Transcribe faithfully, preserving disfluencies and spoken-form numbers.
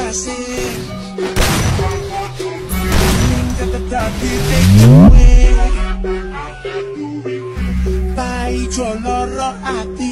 kasih ning tetep dadi takeaway pai joloro ati